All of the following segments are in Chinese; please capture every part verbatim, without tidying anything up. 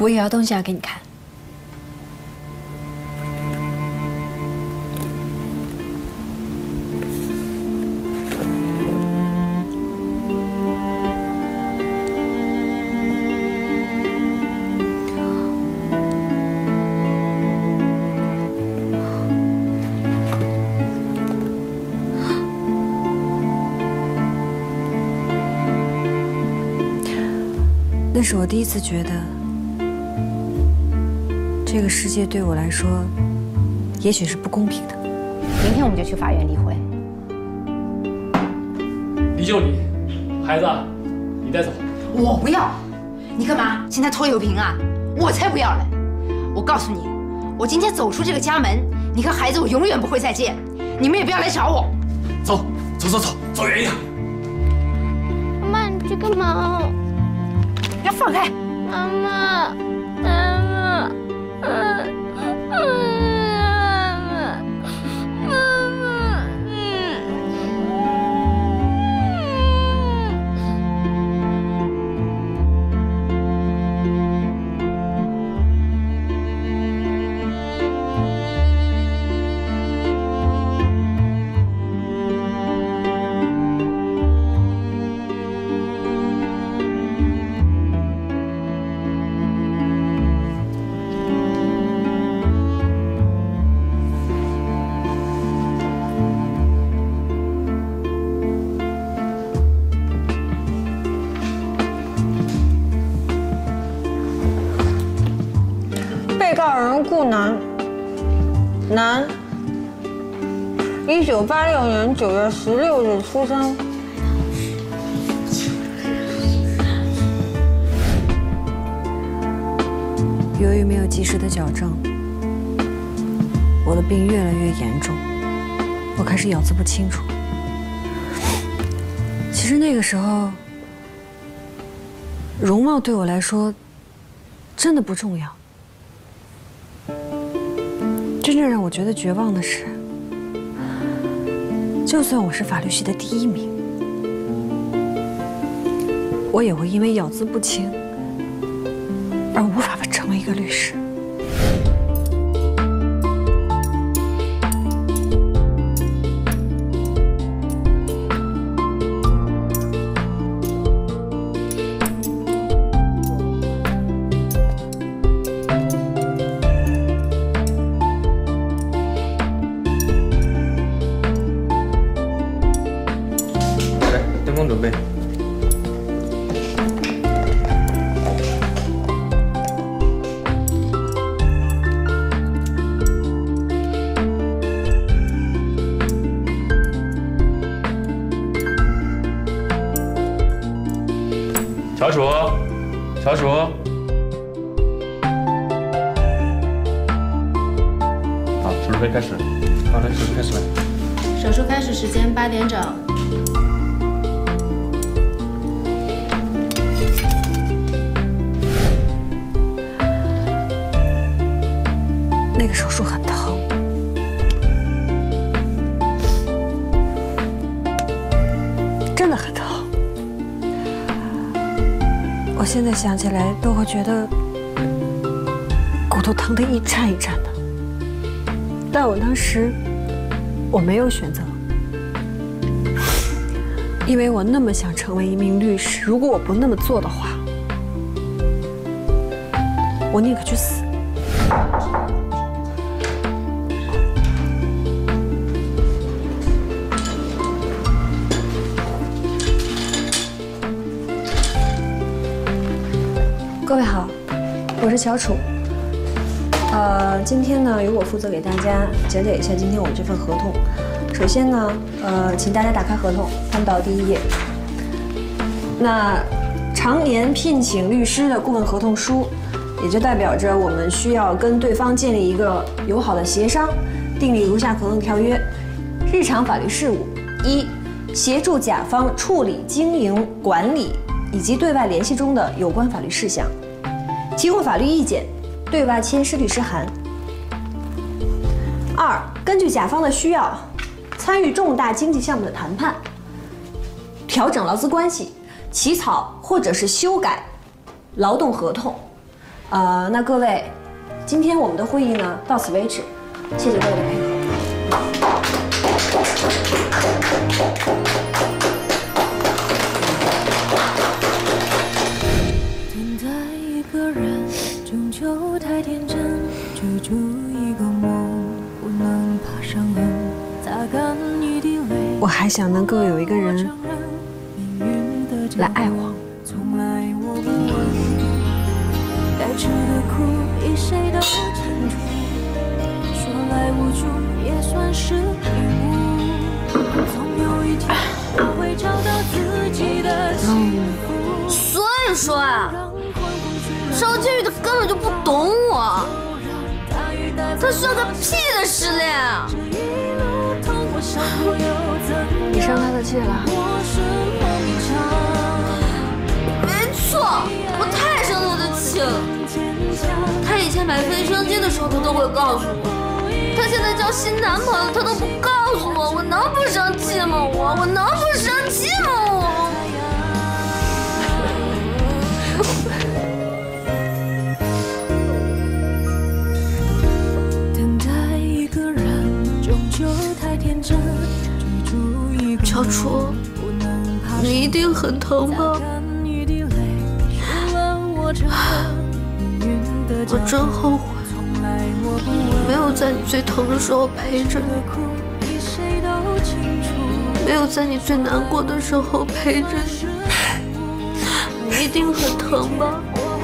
我也要东西要给你看。那是我第一次觉得，这个世界对我来说，也许是不公平的。 明天我们就去法院离婚。 离就离，孩子，你带走。 我不要，你干嘛？现在拖油瓶啊？我才不要嘞！我告诉你，我今天走出这个家门，你和孩子我永远不会再见，你们也不要来找我。 走，走走走，走远一点。 妈妈，你去干嘛？ 要放开！ 妈妈，妈妈，妈妈，妈妈，妈妈，嗯。 被告人顾楠，男，一九八六年九月十六日出生。 由于没有及时的矫正，我的病越来越严重，我开始咬字不清楚。其实那个时候，容貌对我来说真的不重要。 真正让我觉得绝望的是，就算我是法律系的第一名，我也会因为咬字不清而无法成为一个律师。 准备。 乔楚，乔楚。好，手术可以开始。好，来，手术开始来。 手术开始时间八点整。 那个手术很疼，真的很疼。我现在想起来都会觉得骨头疼得一颤一颤的。但我当时我没有选择，因为我那么想成为一名律师。如果我不那么做的话，我宁可去死。 各位好，我是乔楚。呃，今天呢，由我负责给大家讲解一下今天我们这份合同。首先呢，呃，请大家打开合同，翻到第一页。那常年聘请律师的顾问合同书，也就代表着我们需要跟对方建立一个友好的协商，订立如下合同条约：日常法律事务，一、协助甲方处理经营管理以及对外联系中的有关法律事项。 提供法律意见，对外签施律师函。二、根据甲方的需要，参与重大经济项目的谈判，调整劳资关系，起草或者是修改劳动合同， 呃，那各位，今天我们的会议呢到此为止，谢谢各位的配合。 等待一个人，终究太天真，追逐一个梦，不能爬上岸，擦干一滴泪。 我还想能够有一个人来爱我。 从来我不问，该吃的苦比谁都清楚，说来无助也算是礼物。总有一天我会找到自己的幸福。 所以说啊，邵建宇他根本就不懂我，他算个屁的失恋啊！ 你生他的气了？ 没错，我太生他的气了。他以前买卫生巾的时候，他都会告诉我。他现在交新男朋友，他都不告诉我，我能不生气吗？我我能不生气吗？我。 等待一个人，终究太天真。 小楚，你一定很疼吧？我真后悔，没有在你最疼的时候陪着你，没有在你最难过的时候陪着你。你一定很疼吧？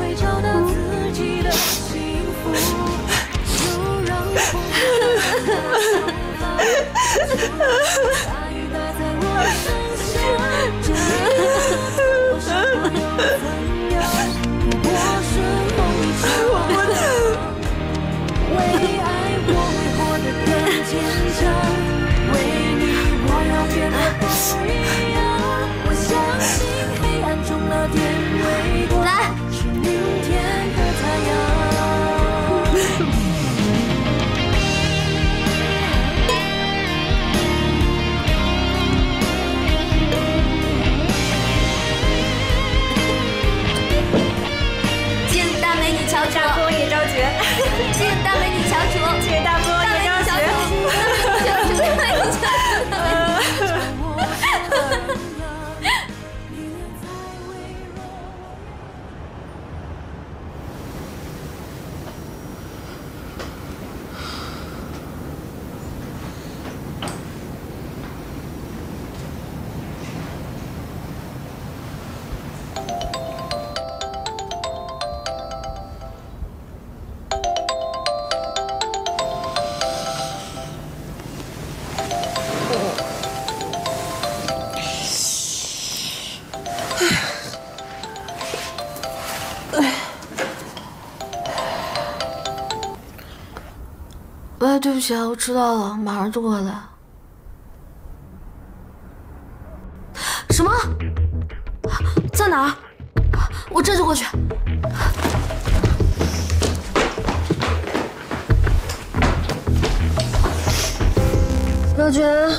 来。敬大美女乔楚，大波叶昭觉。敬大美女乔楚，敬大波叶昭觉。大美女乔楚，大美女乔楚。喂，对不起啊，我迟到了，马上就过来。什么？在哪儿？我这就过去。 昭觉，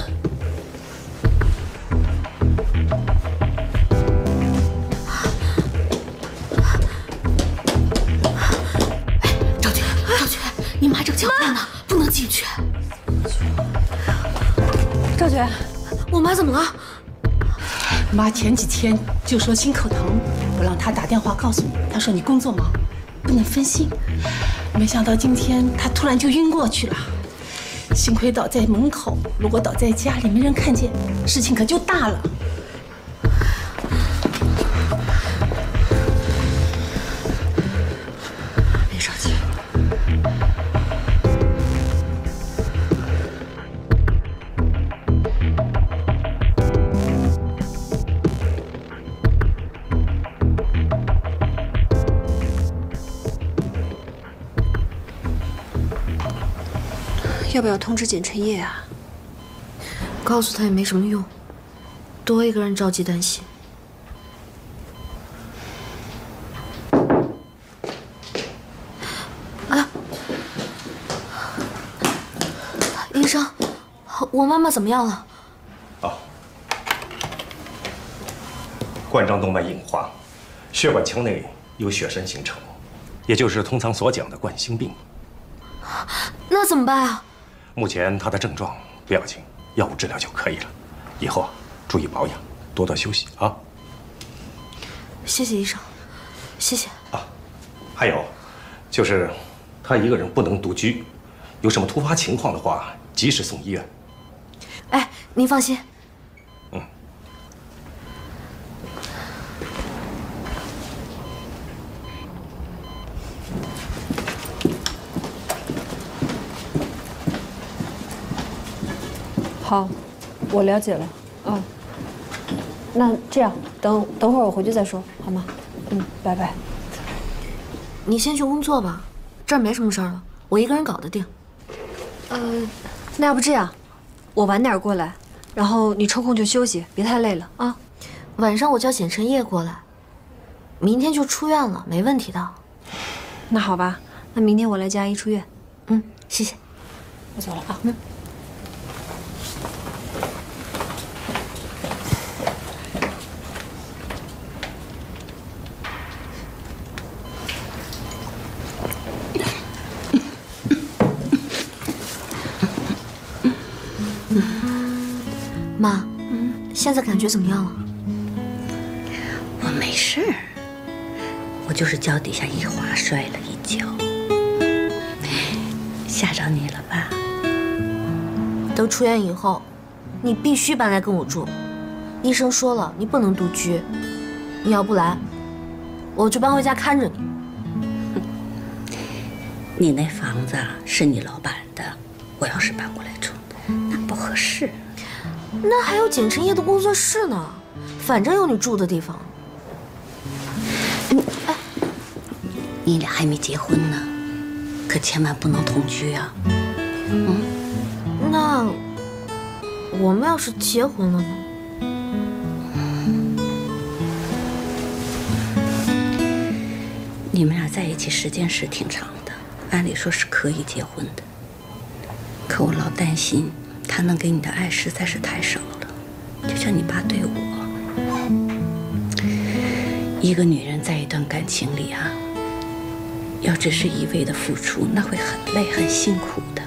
昭觉，昭觉，你妈正抢饭呢，不能进去。 昭觉， 我妈怎么了？ 妈前几天就说心口疼，我让她打电话告诉你，她说你工作忙，不能分心。没想到今天她突然就晕过去了，幸亏倒在门口，如果倒在家里没人看见，事情可就大了。 别着急。 要不要通知简晨烨啊？ 告诉他也没什么用，多一个人着急担心。啊，医生，我妈妈怎么样了？ 哦，冠状动脉硬化，血管腔内有血栓形成， 也就是通常所讲的冠心病。 那怎么办啊？ 目前他的症状不要紧，药物治疗就可以了。以后啊，注意保养，多多休息啊。 谢谢医生，谢谢。 啊，还有，就是他一个人不能独居，有什么突发情况的话，及时送医院。 哎，您放心。 嗯。 好，我了解了。嗯，那这样，等等会儿我回去再说，好吗？嗯，拜拜。 你先去工作吧，这儿没什么事儿了，我一个人搞得定。 呃，那要不这样，我晚点过来，然后你抽空就休息，别太累了啊。 晚上我叫简晨烨过来，明天就出院了，没问题的。 那好吧，那明天我来接阿姨出院。 嗯，谢谢。 我走了啊。嗯。 妈，嗯，现在感觉怎么样了？ 我没事儿，我就是脚底下一滑，摔了一跤，吓着你了吧？ 等出院以后，你必须搬来跟我住。医生说了，你不能独居。你要不来，我就搬回家看着你。 你那房子是你老板的，我要是搬过来住，那不合适。 那还有简晨烨的工作室呢，反正有你住的地方。 你哎，你俩还没结婚呢，可千万不能同居啊。嗯， 那我们要是结婚了呢？ 你们俩在一起时间是挺长的，按理说是可以结婚的，可我老担心他能给你的爱实在是太少了，就像你爸对我。一个女人在一段感情里啊，要只是一味的付出，那会很累很辛苦的。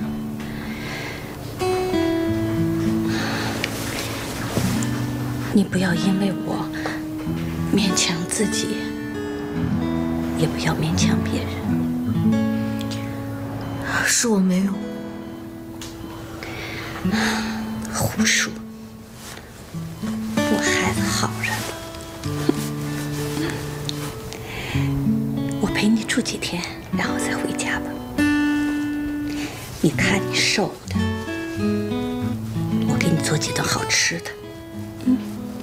你不要因为我勉强自己，也不要勉强别人。 是我没有。 胡说！我孩子好着呢。我陪你住几天，然后再回家吧。你看你瘦的，我给你做几顿好吃的。嗯。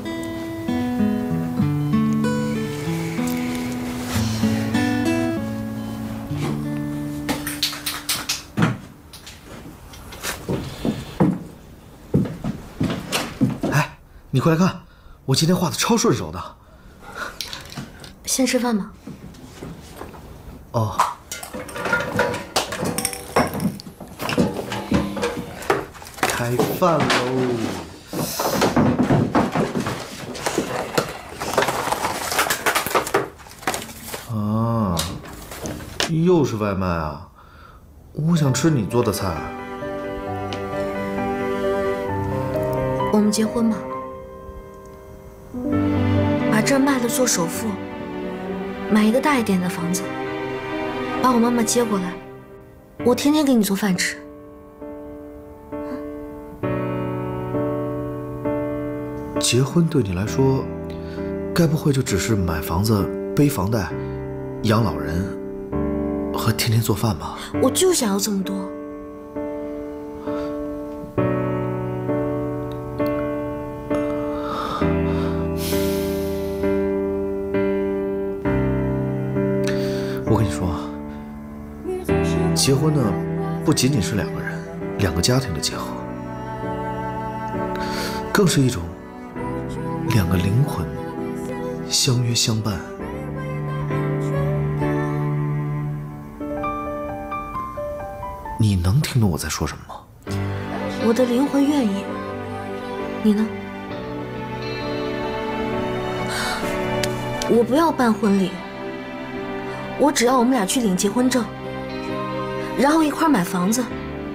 你快来看，我今天画的超顺手的。 先吃饭吧。 哦。开饭喽！啊，又是外卖啊！我想吃你做的菜。 我们结婚吧。把这儿卖了做首付，买一个大一点的房子，把我妈妈接过来，我天天给你做饭吃。 结婚对你来说，该不会就只是买房子、背房贷、养老人和天天做饭吧？ 我就想要这么多。 我跟你说，结婚呢，不仅仅是两个人、两个家庭的结合，更是一种两个灵魂相约相伴。你能听懂我在说什么吗？ 我的灵魂愿意，你呢？我不要办婚礼。 我只要我们俩去领结婚证，然后一块买房子。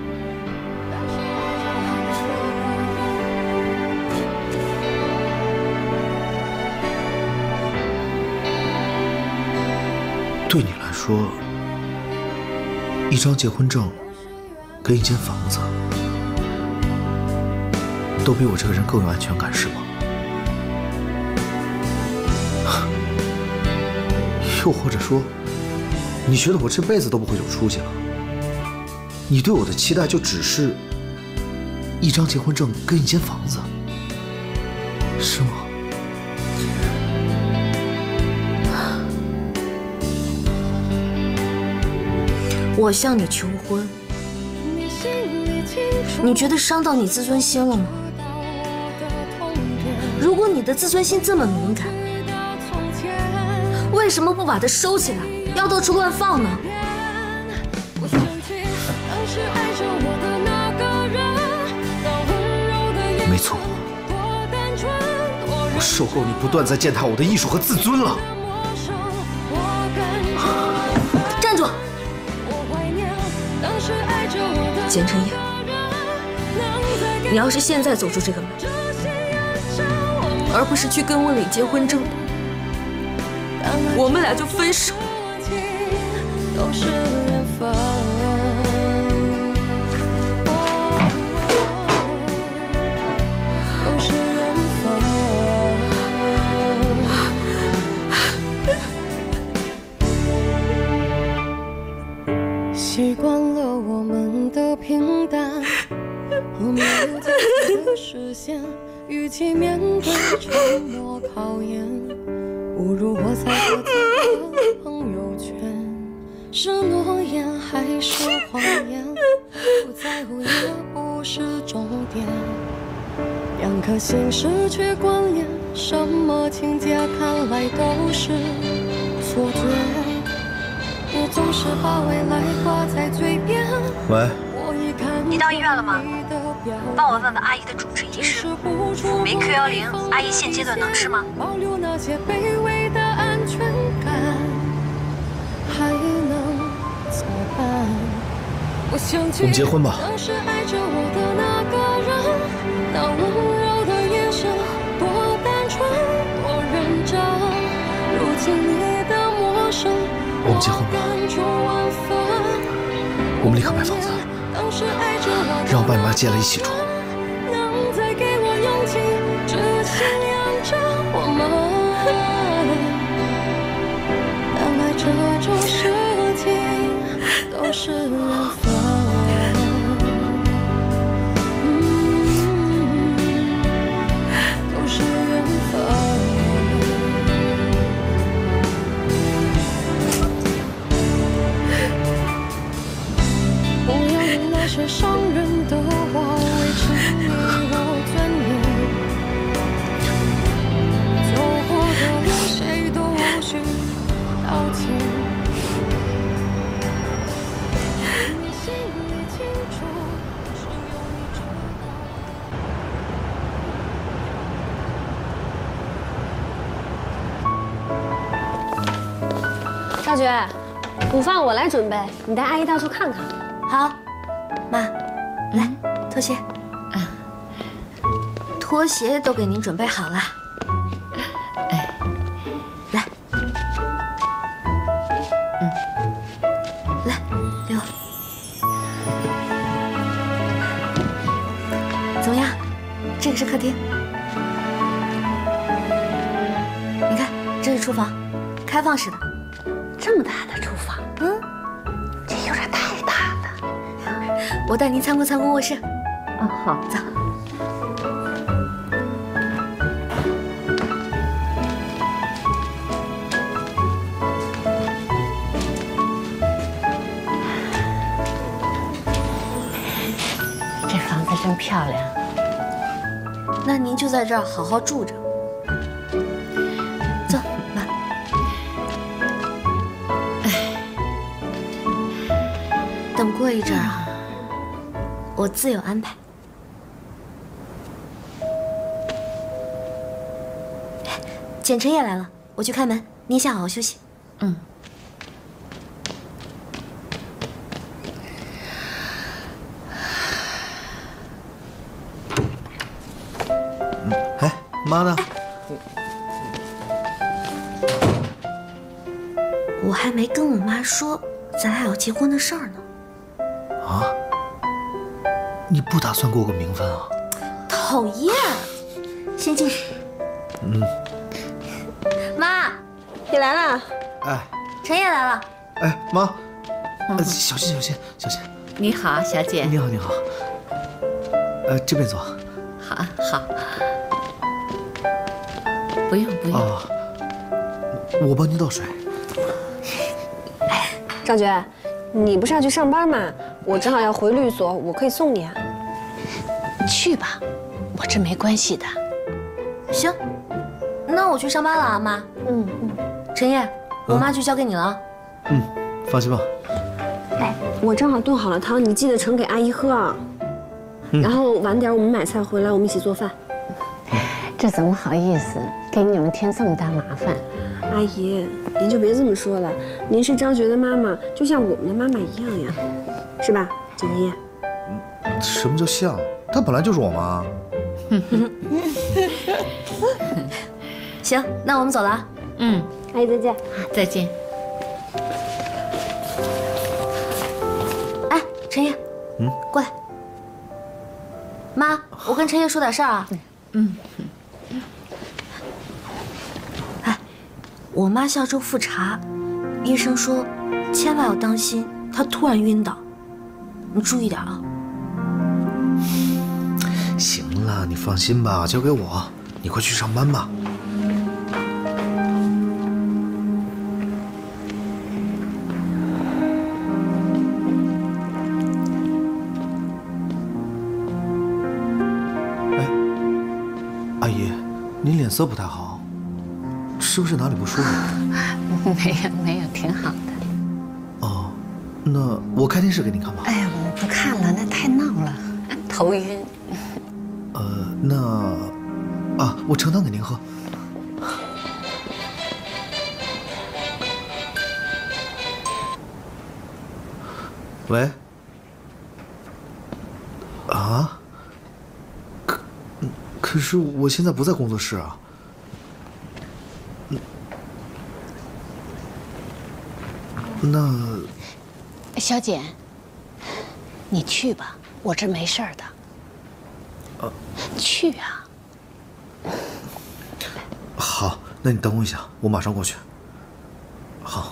对你来说，一张结婚证跟一间房子，都比我这个人更有安全感，是吗？又或者说，你觉得我这辈子都不会有出息了？你对我的期待就只是一张结婚证跟一间房子，是吗？ 我向你求婚，你觉得伤到你自尊心了吗？如果你的自尊心这么敏感，为什么不把它收起来，要到处乱放呢？ 没错，我受够你不断在践踏我的艺术和自尊了。 站住！简晨也，你要是现在走出这个门，而不是去跟我领结婚证，我们俩就分手。都是缘分。都是缘分。习惯了我们的平淡，和没有结束的视线，与其面对沉默考验，不如活在各自的朋友圈。是诺言还是谎言，不在乎也不是重点。两颗心失去关联，什么情节看来都是错觉。你总是把未来挂在嘴边。 喂， 你到医院了吗？帮我问问阿姨的主治医师，辅酶 Q 一零，阿姨现阶段能吃吗？ 保留那些卑微的安全感，还能怎么办？我想起我们结婚吧。 当时爱着我的那个人，那温柔的眼神，多单纯，多认真。如今你的陌生， 我们结婚吧。我们立刻买房子，让我爸你妈接来一起住。 能再给我勇气，只信仰着我们。原来这种事情都是缘分。那些伤人的话，为成你我尊严。走过的路，谁都无需道歉。你心里清楚，只有你知道。大觉，午饭我来准备，你带阿姨到处看看。 好。妈，来，拖鞋。嗯，拖鞋都给您准备好了。哎，来，嗯，来，给我。怎么样？这个是客厅。你看，这是厨房，开放式的。 这么大的厨房？ 嗯， 这有点太大了。 我带您参观参观卧室。 啊，好， 走。 这房子真漂亮。 那您就在这儿好好住着。走，妈。哎，等过一阵儿啊。我自有安排。简晨也来了，我去开门，您先好好休息。嗯。 妈呢？ 我还没跟我妈说咱俩要结婚的事儿呢。 啊？你不打算过个名分啊？ 讨厌，先进去。 嗯。 妈， 你来了。 哎。 陈烨来了。 哎，妈，呃，小心小心小心。 你好，小姐。 你好你好。呃，这边坐。 好好。不用不用。 啊，我帮您倒水。 张觉，你不是要去上班吗？我正好要回律所，我可以送你啊。 去吧，我这没关系的。 行，那我去上班了啊，妈。 嗯嗯。 陈烨，我妈就交给你了。 嗯，放心吧。 哎，我正好炖好了汤，你记得盛给阿姨喝啊。嗯、然后晚点我们买菜回来，我们一起做饭。 这怎么好意思，给你们添这么大麻烦？ 阿姨，您就别这么说了，您是张觉的妈妈，就像我们的妈妈一样呀，是吧，景怡？ 什么叫像？她本来就是我妈。 行，那我们走了。 嗯， 阿姨再见。 再见。 哎，陈烨， 嗯， 过来。妈，我跟陈烨说点事儿啊。 嗯。 哎，我妈下周复查，医生说千万要当心她突然晕倒，你注意点啊。 行了，你放心吧，交给我，你快去上班吧。您脸色不太好，是不是哪里不舒服？ 没有没有，挺好的。 哦，那我开电视给你看吧。 哎呀，我不看了，那太闹了，头晕。 呃，那啊，我盛汤给您喝。喂？啊？可是我现在不在工作室啊。那， 小姐，你去吧，我这没事儿的。 啊， 去啊。 好，那你等我一下，我马上过去。好。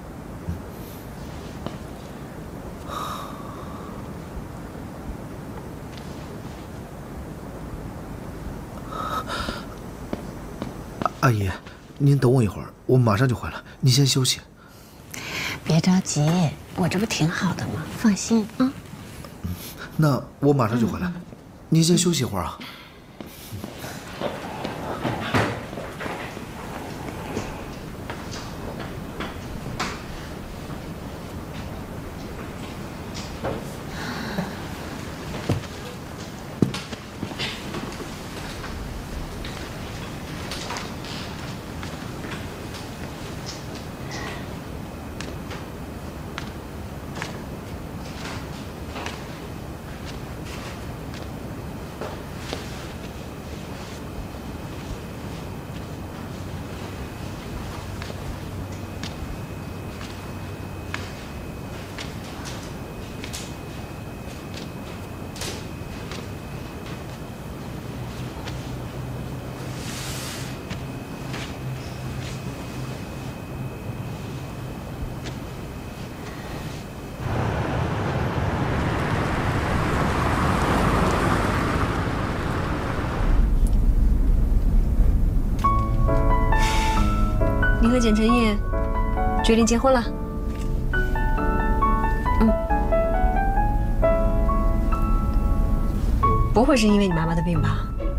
阿姨，您等我一会儿，我马上就回来。您先休息。 别着急，我这不挺好的吗？放心啊。嗯， 那我马上就回来，嗯、您先休息一会儿啊。 你和简晨烨决定结婚了？ 嗯。 不会是因为你妈妈的病吧？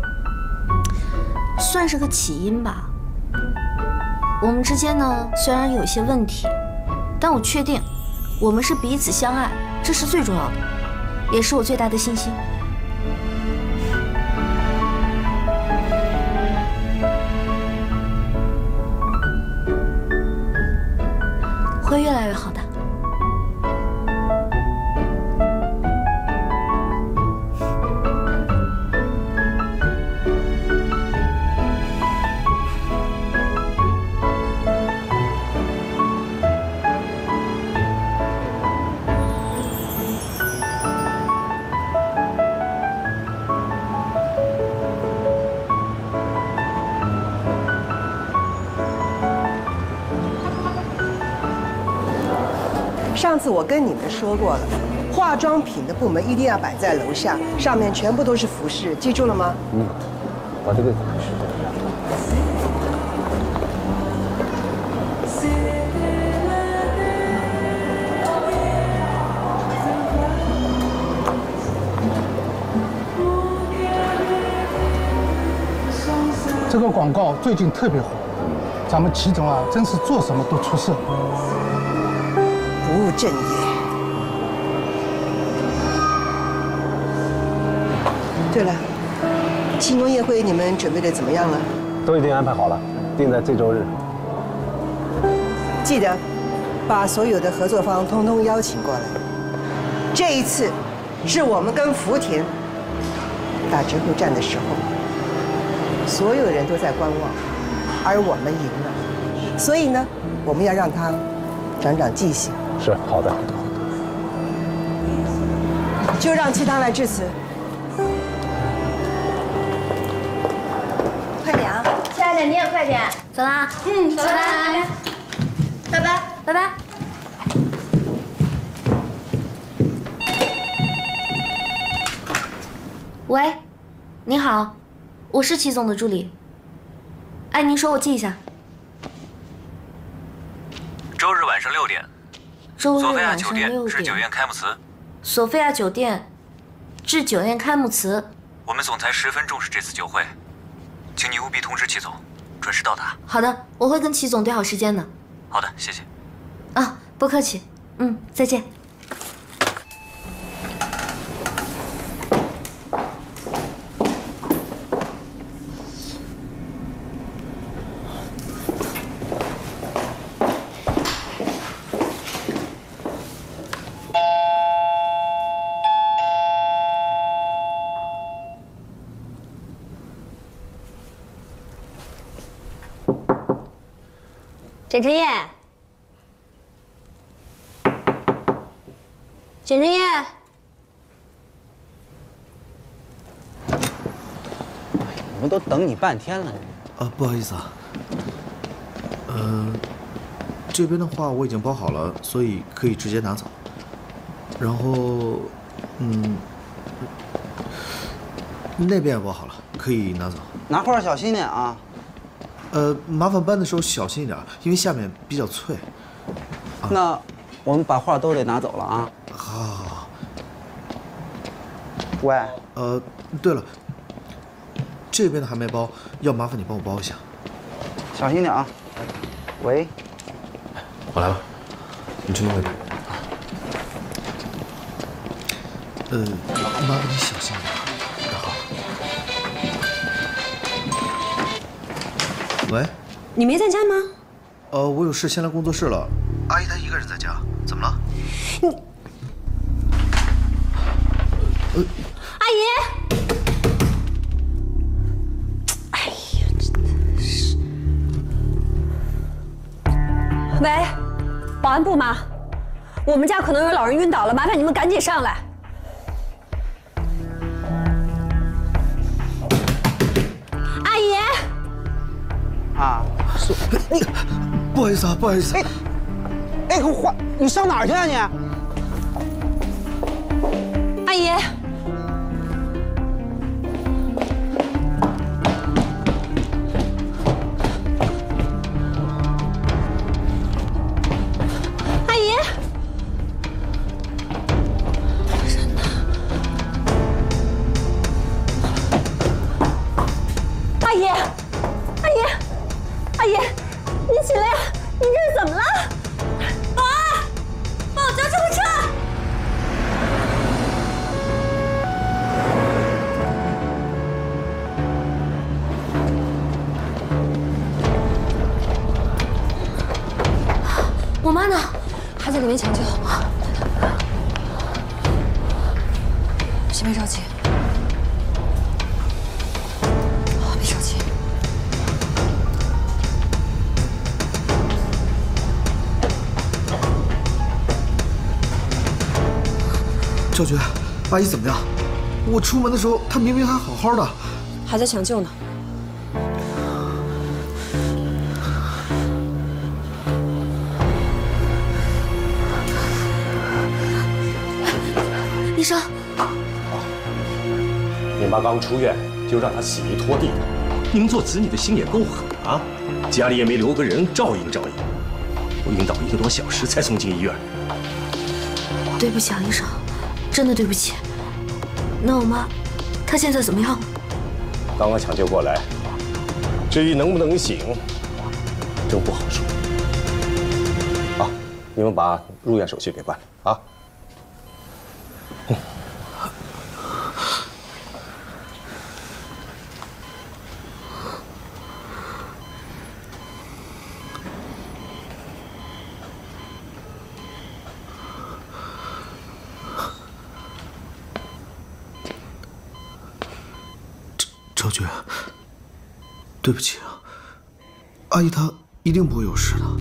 算是个起因吧。我们之间呢，虽然有些问题，但我确定，我们是彼此相爱，这是最重要的，也是我最大的信心。会越来越好的。 上次我跟你们说过了，化妆品的部门一定要摆在楼下，上面全部都是服饰，记住了吗？ 嗯，我这个是。 这个广告最近特别火，咱们齐总啊，真是做什么都出色， 不务正业。对了，庆功宴会你们准备的怎么样了？ 都已经安排好了，定在这周日。 记得把所有的合作方通通邀请过来。这一次是我们跟福田打折扣战的时候。 所有人都在观望，而我们赢了，所以呢，我们要让他长长记性。 是好的， 就让其他来致辞。 快点啊，亲爱的，你也快点。走啦，嗯，走啦，拜拜，拜拜。喂，你好。 我是齐总的助理。哎，您说，我记一下。 周日晚上六点， 周日索菲亚晚上酒店六点。 致酒宴开幕词。 索菲亚酒店致酒宴开幕词。 我们总裁十分重视这次酒会，请你务必通知齐总，准时到达。 好的，我会跟齐总对好时间的。 好的，谢谢。 啊，不客气。嗯，再见。 简晨烨，简晨烨， 我们都等你半天了。 啊，不好意思啊。嗯、呃，这边的话我已经包好了，所以可以直接拿走。然后，嗯，那边也包好了，可以拿走。 拿画小心点啊。 呃，麻烦搬的时候小心一点，因为下面比较脆。 啊、那我们把画都得拿走了啊！ 好，好，好。 喂， 呃，对了，这边的还没包，要麻烦你帮我包一下。 小心点啊！喂， 我来吧，你去弄那边。 呃，麻烦你小心点。 喂， 你没在家吗？ 呃，我有事先来工作室了。阿姨她一个人在家，怎么了？ 你， 呃， 阿姨，哎呀，真的是。喂，保安部吗？我们家可能有老人晕倒了，麻烦你们赶紧上来。阿姨。 啊，是， 不好意思啊，不好意思。 哎，哎，给我换，你上哪儿去啊你？ 阿姨，阿姨，人呢？阿姨，阿姨。 阿姨，你起来呀！你这是怎么了？保安，帮我叫救护车！我妈呢？还在里面抢救。先别着急。 小菊，阿姨怎么样？我出门的时候，她明明还好好的， 还在抢救呢。 医生， 你妈刚出院，就让她洗衣拖地，你们做子女的心也够狠啊！家里也没留个人照应照应，我晕倒一个多小时才送进医院。 对不起啊，医生，真的对不起。那我妈，她现在怎么样了？ 刚刚抢救过来，至于能不能醒，真不好说。啊，你们把入院手续给办了啊。嗯。 赵觉，对不起啊，阿姨她一定不会有事的。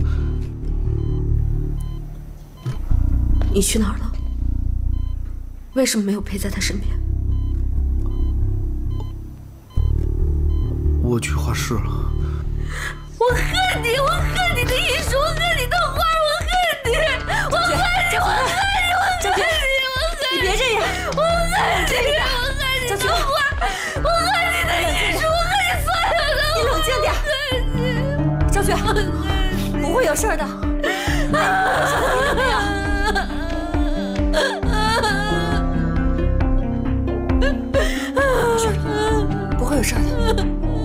你去哪儿了？为什么没有陪在她身边？ 我去画室了。 我恨你！我恨你的艺术！我恨你的画！我恨你！我恨你！我恨你！我恨你！我恨你！你别这样！我恨你！我恨你的画！我恨你的艺术！我恨你所有的！ 你冷静点。赵觉，不会有事的。小东，你怎么样？没事的，不会有事的。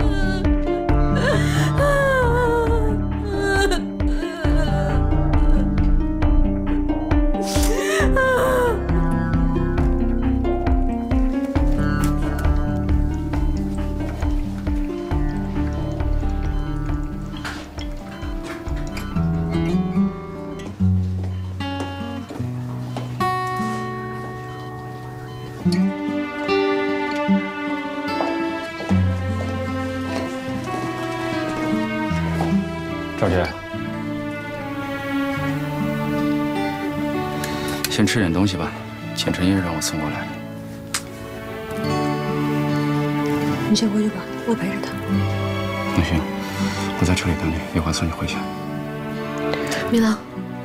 赵觉，先吃点东西吧。浅晨也让我送过来的。 你先回去吧，我陪着他。 那行，我在车里等你，一会儿送你回去。 米郎，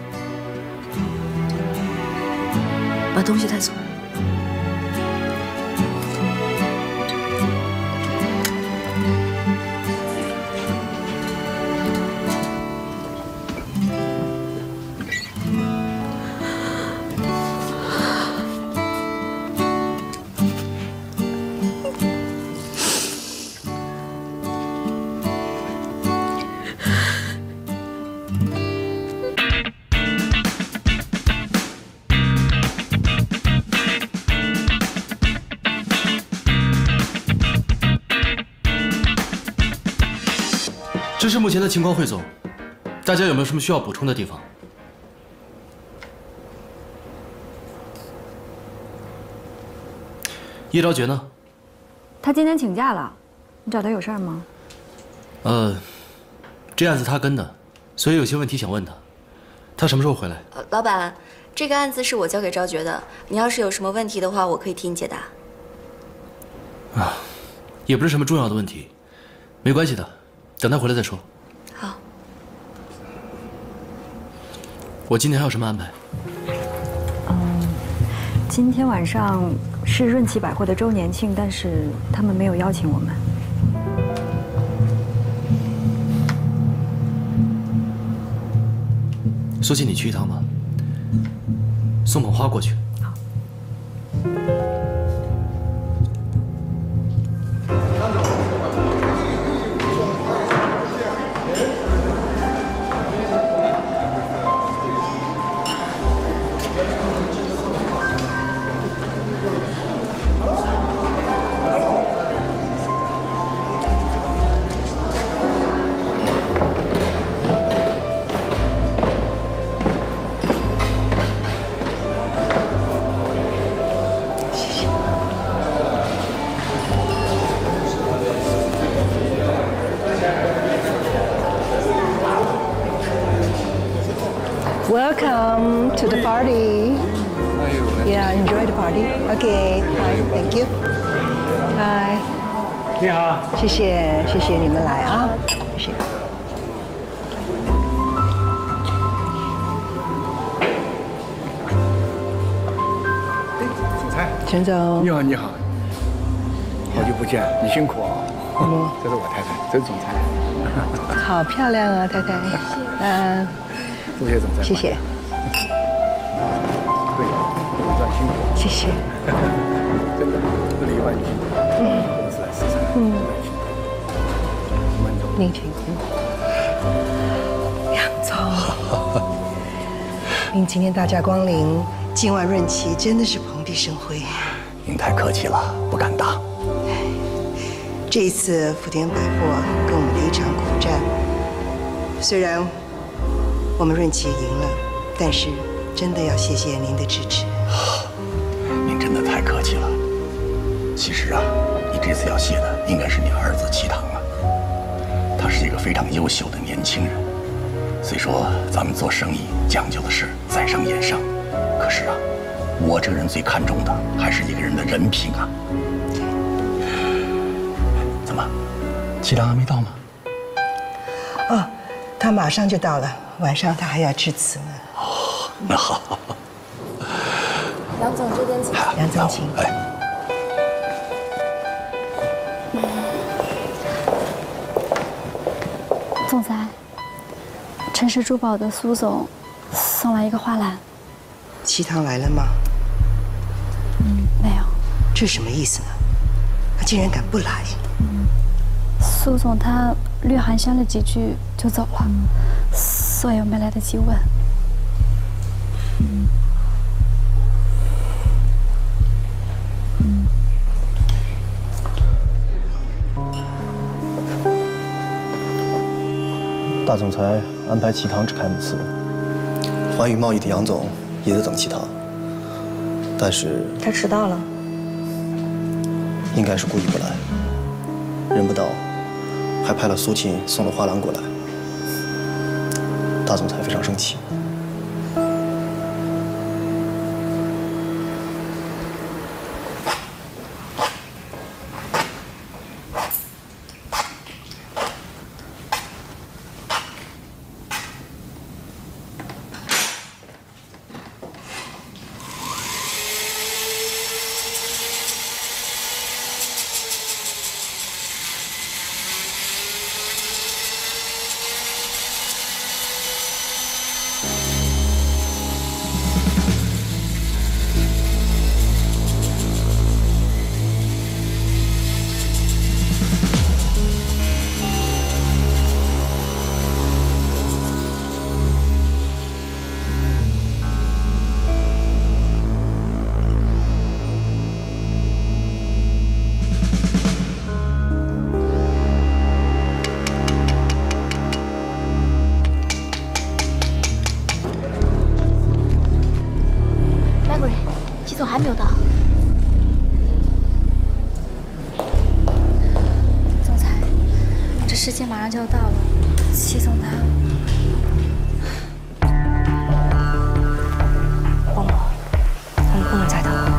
把东西带走。 这是目前的情况汇总，大家有没有什么需要补充的地方？叶昭觉呢？ 他今天请假了，你找他有事儿吗？ 呃，这案子他跟的，所以有些问题想问他。他什么时候回来？ 呃，老板，这个案子是我交给昭觉的，你要是有什么问题的话，我可以替你解答。 啊，也不是什么重要的问题，没关系的。等他回来再说。 好。 我今天还有什么安排？ 嗯，今天晚上是润琪百货的周年庆，但是他们没有邀请我们。 苏琪，你去一趟吧。送捧花过去。 好。 Welcome to the party. Yeah, enjoy the party. Okay, hi, thank you. Hi. 你好， 谢谢谢谢你们来啊，谢谢。 主菜。 陈总。 你好，你好，好久不见，你辛苦啊。嗯，这是我太太，这是总裁。 好漂亮啊，太太。嗯， 祝谢总裁。 谢谢。 对，总裁辛苦。 谢谢。 真的，这里一万辛苦。嗯，公司来视察。嗯。 您请。杨总，您今天大驾光临， 今晚润琪真的是蓬荜生辉。 您太客气了，不敢当。 这一次福田百货跟我们的一场苦战，虽然我们润琪赢了，但是真的要谢谢您的支持。 您真的太客气了。其实啊，你这次要谢的应该是你儿子齐唐啊，他是一个非常优秀的年轻人。虽说咱们做生意讲究的是在商言商，可是啊，我这个人最看重的还是一个人的人品啊。怎么，齐唐还没到吗？ 哦，他马上就到了，晚上他还要致辞呢。 哦，那好。 杨总这边请。 杨总请。 哎。 总裁，陈氏珠宝的苏总送来一个花篮。 齐唐来了吗？ 嗯，没有。 这什么意思呢？他竟然敢不来！ 苏总他略寒暄了几句就走了，所以我没来得及问。 大总裁安排齐唐只开幕次，华宇贸易的杨总也在等齐唐，但是他迟到了， 应该是故意不来，人不到，还派了苏庆送了花篮过来，大总裁非常生气。 还没有到。总裁，这时间马上就要到了，齐总他…… 王某，我们不能再等了。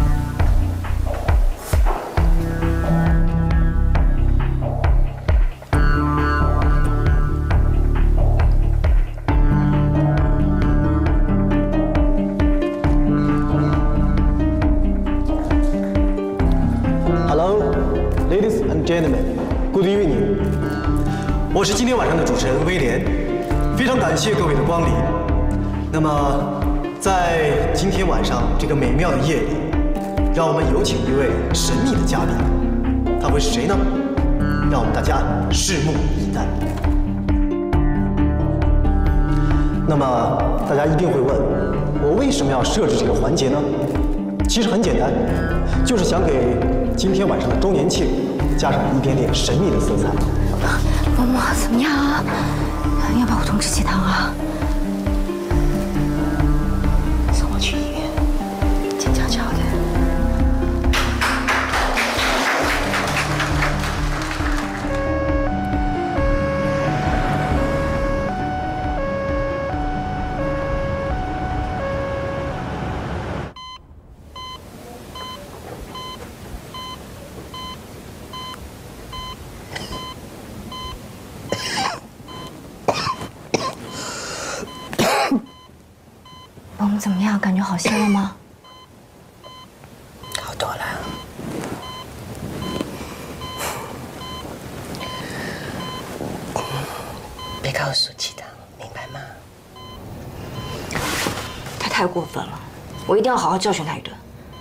Gentlemen, good evening。我是今天晚上的主持人威廉，非常感谢各位的光临。那么，在今天晚上这个美妙的夜里，让我们有请一位神秘的嘉宾，他会是谁呢？让我们大家拭目以待。那么，大家一定会问，我为什么要设置这个环节呢？其实很简单，就是想给今天晚上的周年庆 加上一点点神秘的色彩。 嬷嬷，怎么样啊？你要不要我通知齐唐啊？送我去医院，静悄悄的。怎么样？感觉好些了吗？ 好太过分了，我一定要好好教训他一顿。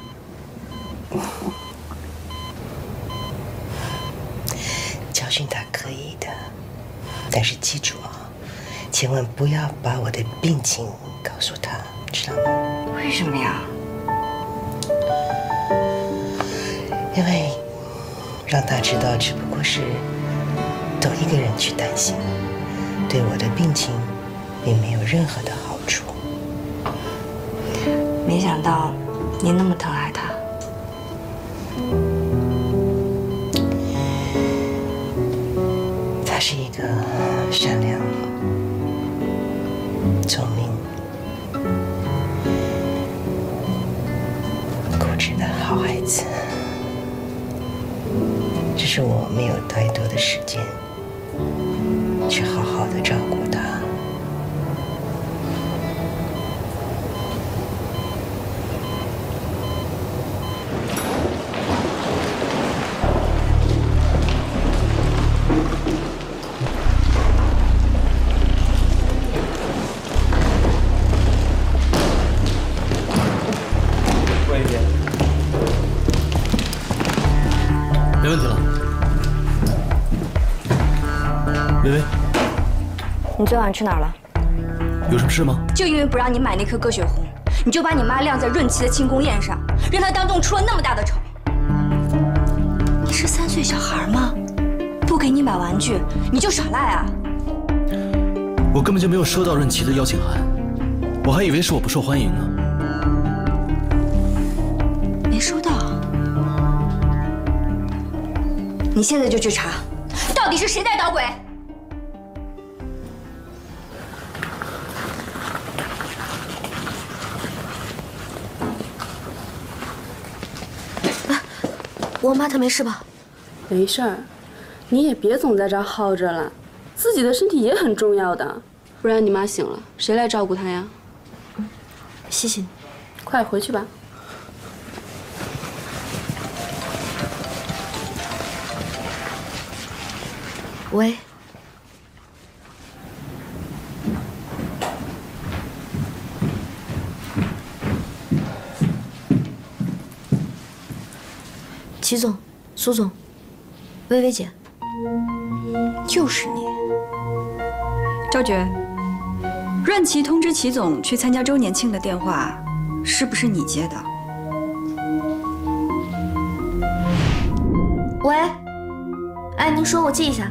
教训他可以的，但是记住啊，千万不要把我的病情告诉他，知道吗？ 为什么呀？ 因为让他知道只不过是都一个人去担心，对我的病情并没有任何的好处。 没想到你那么疼爱他。 他是一个善良、聪明、固执的好孩子，只是我没有太多的时间去好好的照顾他。 没问题了。微微， 你昨晚去哪儿了？ 有什么事吗？ 就因为不让你买那颗鸽血红，你就把你妈晾在润琪的庆功宴上，让她当众出了那么大的丑。你是三岁小孩吗？不给你买玩具，你就耍赖啊？ 我根本就没有收到润琪的邀请函，我还以为是我不受欢迎呢。 没收到？你现在就去查，到底是谁在捣鬼？ 我妈她没事吧？ 没事儿，你也别总在这儿耗着了，自己的身体也很重要的，不然你妈醒了，谁来照顾她呀？ 谢谢你， 快回去吧。 喂，齐总、苏总、薇薇姐， 就是你， 赵觉，润琪通知齐总去参加周年庆的电话，是不是你接的？ 喂，哎，您说，我记一下。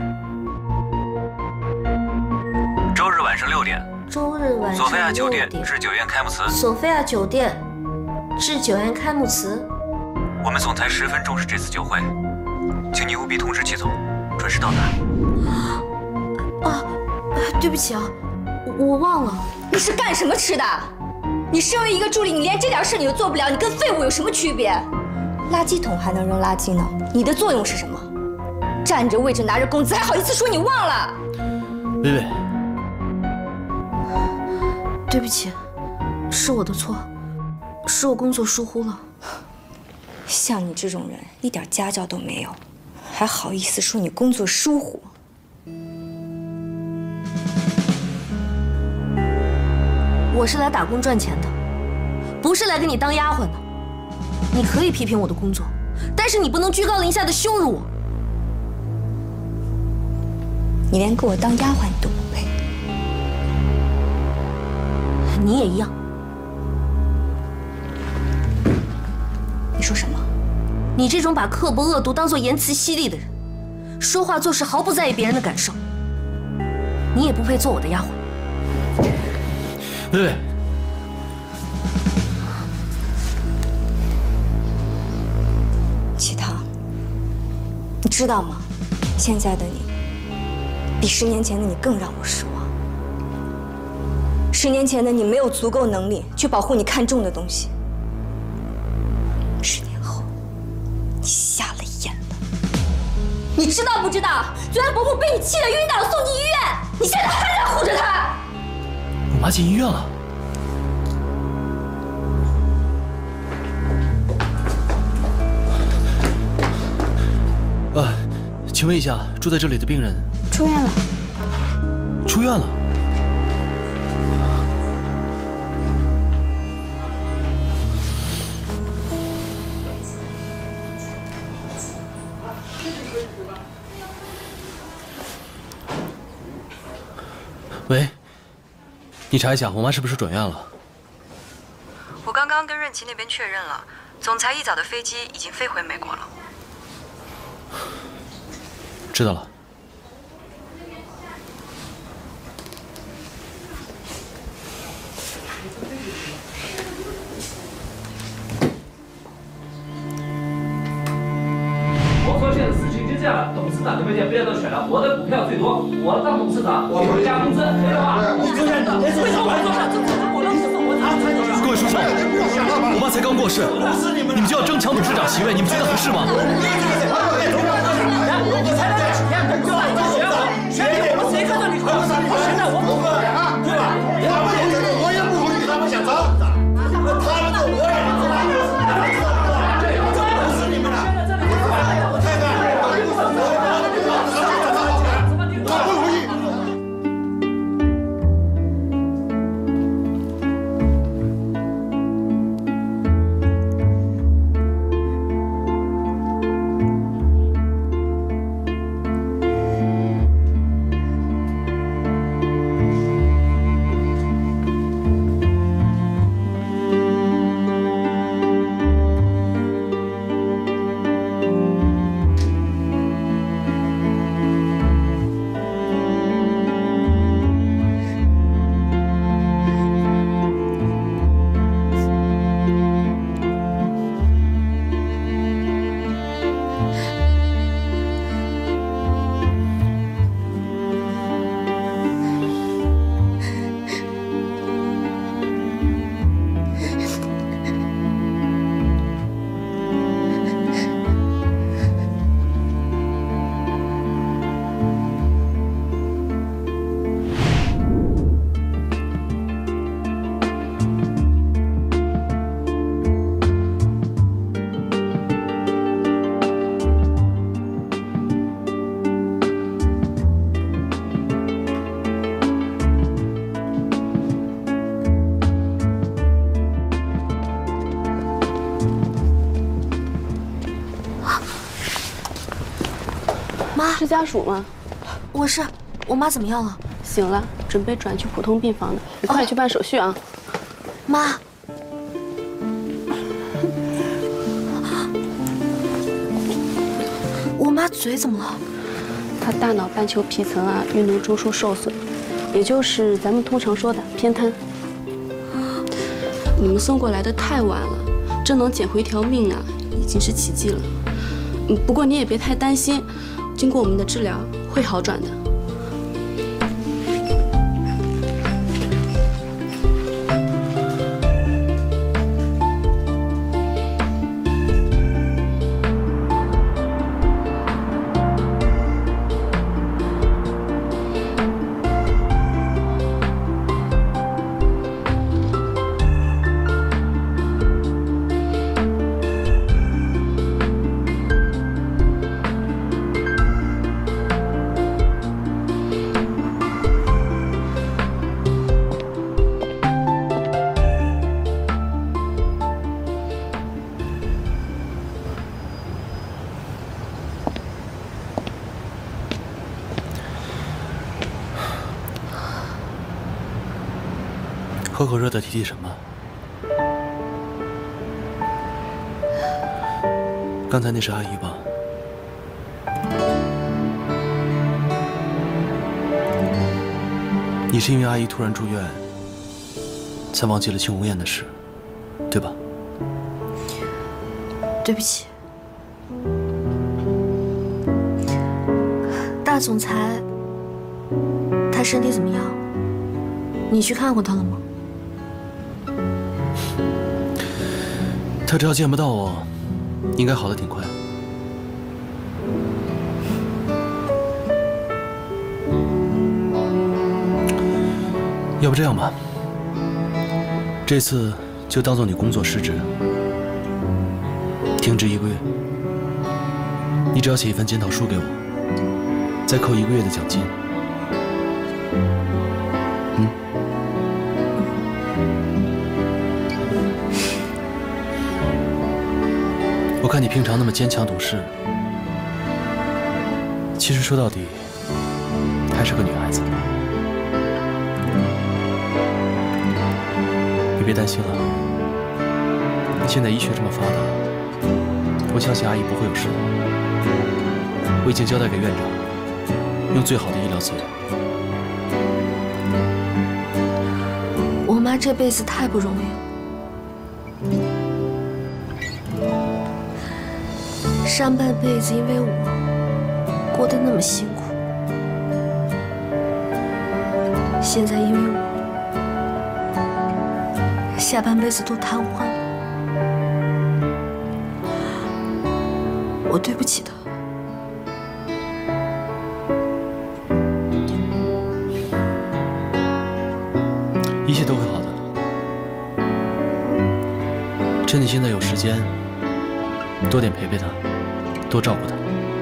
周日晚上六点， 周日晚上索菲亚酒六店致酒宴开幕词。 索菲亚酒店致酒宴开幕词。 我们总裁十分重视这次酒会，请你务必通知齐总，准时到达。 啊，对不起啊，我我忘了。 你是干什么吃的？你身为一个助理，你连这点事你都做不了，你跟废物有什么区别？垃圾桶还能扔垃圾呢，你的作用是什么？占着位置拿着工资，还好意思说你忘了？ 薇薇， 对不起，是我的错，是我工作疏忽了。 像你这种人，一点家教都没有，还好意思说你工作疏忽？ 我是来打工赚钱的，不是来给你当丫鬟的。你可以批评我的工作，但是你不能居高临下的羞辱我。 你连给我当丫鬟你都不配。 你也一样。 你说什么？ 你这种把刻薄恶毒当作言辞犀利的人，说话做事毫不在意别人的感受，你也不配做我的丫鬟。 薇薇， 齐棠，你知道吗？现在的你，比十年前的你更让我失望。十年前的你没有足够能力去保护你看重的东西，十年后，你瞎了眼了。你知道不知道？昨天伯母被你气得晕倒，送进医院，你现在还在护着她。 我妈进医院了。呃，请问一下，住在这里的病人出院了。 出院了。 你查一下，我妈是不是转院了？ 我刚刚跟润琪那边确认了，总裁一早的飞机已经飞回美国了。 知道了。 我说现在事情已经这样了，董事长这边也不要都选了，我的股票最多，我当董事长，我们加工资，没有啊？你这样的，为什么我做了这么多？我当董事长，我拿参加。 各位叔叔，我妈才刚过世，你们就要争抢董事长席位，你们觉得合适吗？ 你才来几天，就让我选我，选你，我们谁看到你合适？现在我不会，对吧？我也不同意他们想走，他们走我也不走。不是你们的，我看看，我不同意。 是家属吗？ 我是，我妈怎么样了？ 醒了，准备转去普通病房的。你快去办手续啊！ 妈，我妈嘴怎么了？ 她大脑半球皮层啊运动中枢受损，也就是咱们通常说的偏瘫。你们送过来的太晚了，这能捡回一条命啊，已经是奇迹了。嗯，不过你也别太担心。经过我们的治疗，会好转的。 喝口热的提提神吧。刚才那是阿姨吧？你是因为阿姨突然住院，才忘记了庆功宴的事，对吧？ 对不起。大总裁，他身体怎么样？你去看过他了吗？ 他只要见不到我，应该好得挺快。要不这样吧，这次就当做你工作失职，停职一个月。你只要写一份检讨书给我，再扣一个月的奖金。嗯。我看你平常那么坚强懂事，其实说到底，还是个女孩子。 别担心了，现在医学这么发达，我相信阿姨不会有事的。我已经交代给院长，用最好的医疗资源。 我妈这辈子太不容易了，上半辈子因为我过得那么辛苦，现在因为我下半辈子都瘫痪了。我对不起她。 一切都会好的。趁你现在有时间，多点陪陪她，多照顾她。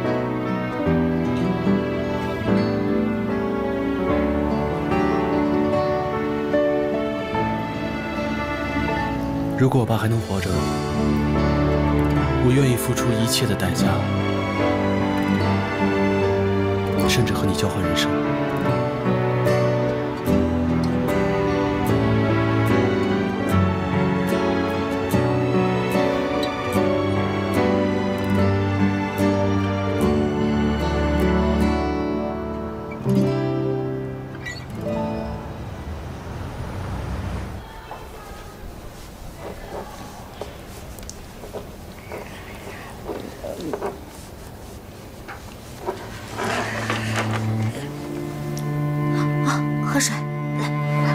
如果我爸还能活着，我愿意付出一切的代价，甚至和你交换人生。 喝水，来。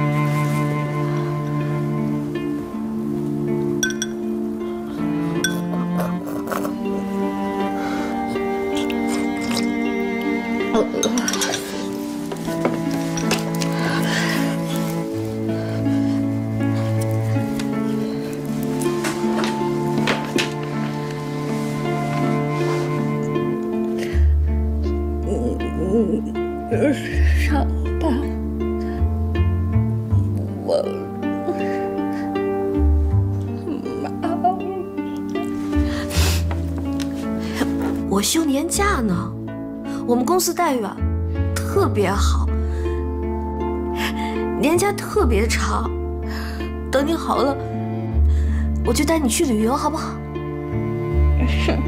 嗯，上吧。我妈， 我休年假呢，我们公司待遇啊特别好，年假特别长。等你好了，我就带你去旅游，好不好？ 是。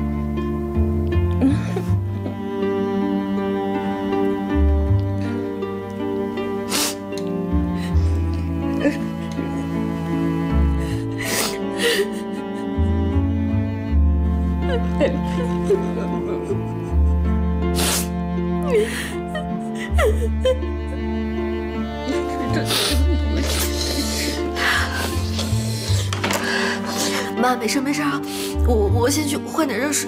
妈，没事没事啊，我我先去换点热水。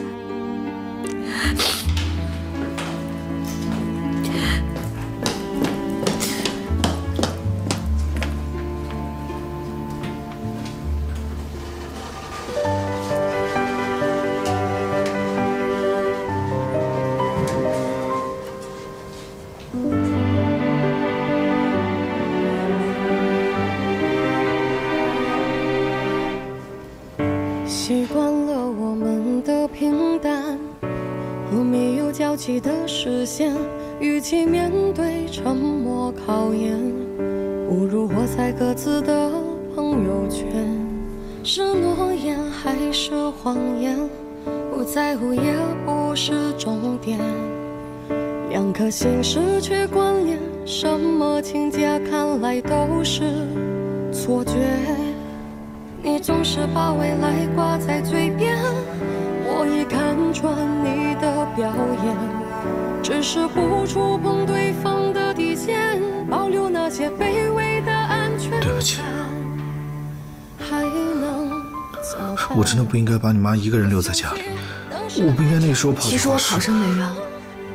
习惯了我们的平淡和没有交集的视线，与其面对沉默考验，不如活在各自的朋友圈。是诺言还是谎言，不在乎也不是重点。两颗心失去关联，什么情节看来都是错觉。你总是把未来挂在嘴边，我已看穿你的表演，只是不触碰对方的底线，保留那些卑微的安全感。 对不起， 还能怎么办？ 我真的不应该把你妈一个人留在家里，我不应该那个时候跑去。 其实我考生没冤了。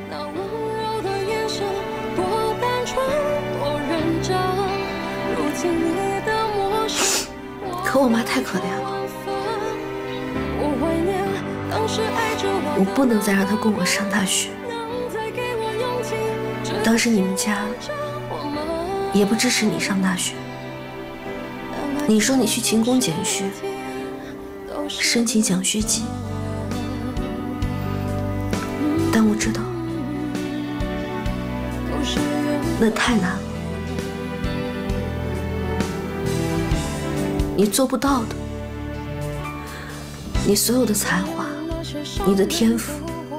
可我妈太可怜了，我不能再让她供我上大学。当时你们家也不支持你上大学，你说你去勤工俭学，申请奖学金，但我知道那太难了。 你做不到的。你所有的才华，你的天赋，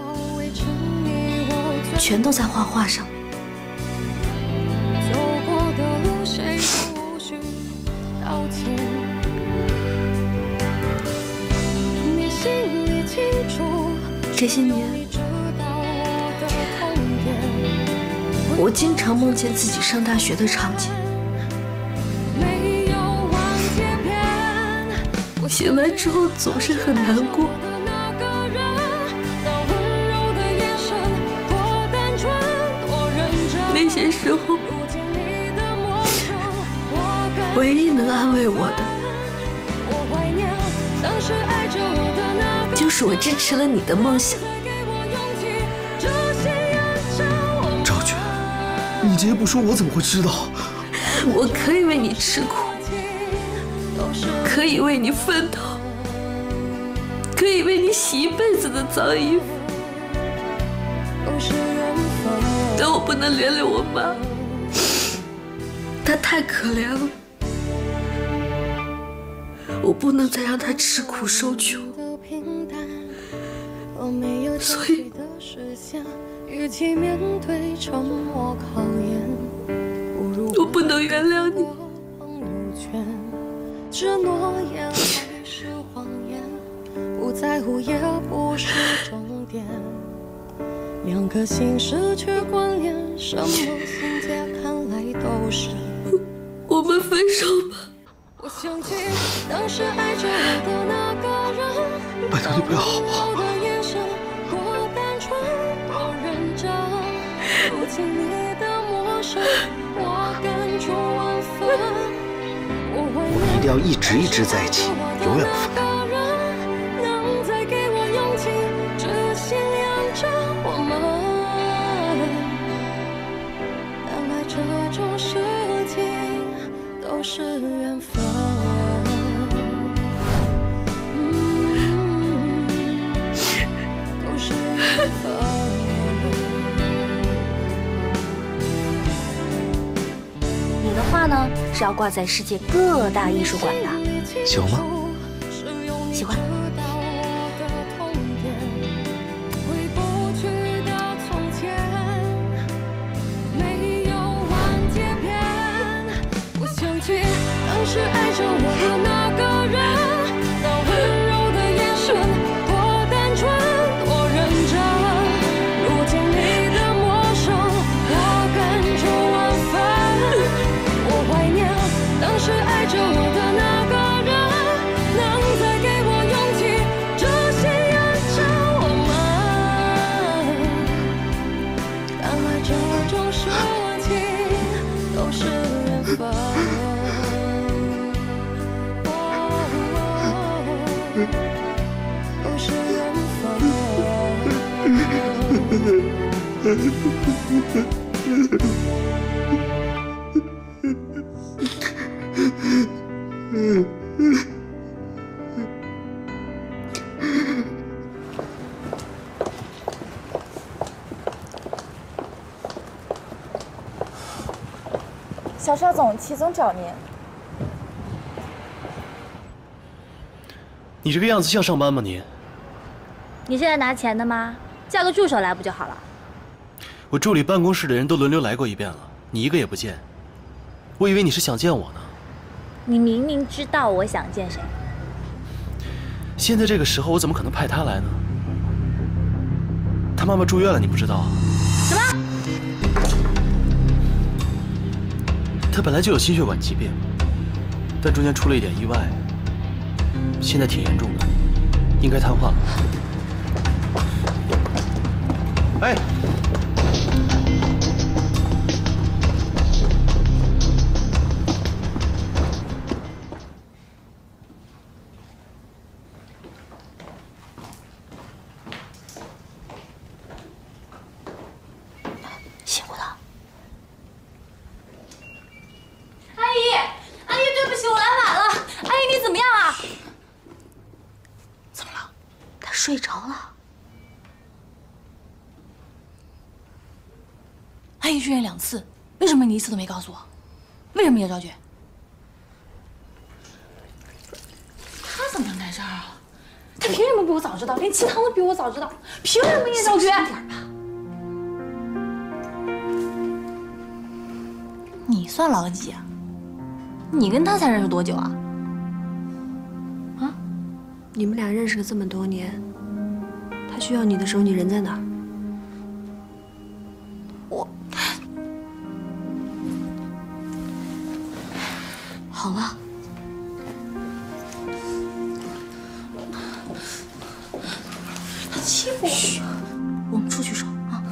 全都在画画上。这些年，我经常梦见自己上大学的场景。醒来之后总是很难过。那些时候，唯一能安慰我的，就是我支持了你的梦想。 赵觉，你这些不说，我怎么会知道？ 我可以为你吃苦。可以为你奋斗，可以为你洗一辈子的脏衣服，但我不能连累我妈，她太可怜了，我不能再让她吃苦受穷，所以，我不能原谅你。 这诺言会是谎言，不在乎也不是重点。两颗心失去关联，什么情节看来都是。 我们分手吧。 我想起当时爱着我的那个人， 拜托你不要好不好？ 我的眼神多单纯，多认真。如今你的陌生，我感触万分。 我们一定要一直一直在一起，永远不分开。 能再给我勇气，只信仰着我们。原来这种事情都是缘分。嗯，都是缘分。 你的画呢是要挂在世界各大艺术馆的， 喜欢吗？ 喜欢。 当时爱着我的那个人，那温柔的眼神多单纯，多认真。如今你的陌生，我感触万分。我怀念当时爱着我的那个人，能再给我勇气，这信仰着我们。原来这种事情都是缘分。都是缘分。 小邵总，齐总找您。 你这个样子像上班吗你？ 你是来拿钱的吗？叫个助手来不就好了？ 我助理办公室的人都轮流来过一遍了，你一个也不见。我以为你是想见我呢。 你明明知道我想见谁。 现在这个时候，我怎么可能派他来呢？他妈妈住院了，你不知道啊？ 什么？ 他本来就有心血管疾病，但中间出了一点意外。现在挺严重的，应该瘫痪了。哎， 辛苦了。 阿姨，阿姨，对不起，我来晚了。阿姨，你怎么样啊？ 他睡着了。 阿姨住院两次，为什么你一次都没告诉我？为什么叶昭觉？ 他凭什么比我早知道？连齐堂都比我早知道，凭什么叶小菊？你算老几啊？你跟他才认识多久啊？ 啊？你们俩认识了这么多年，他需要你的时候，你人在哪儿？ 我……好了。 欺负我！嘘，我们出去说啊。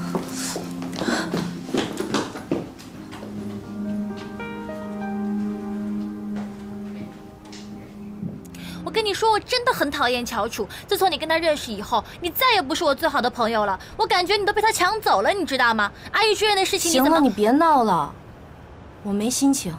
我跟你说，我真的很讨厌乔楚。自从你跟他认识以后，你再也不是我最好的朋友了。我感觉你都被他抢走了，你知道吗？阿玉剧院的事情，你怎么…… 行了，你别闹了，我没心情。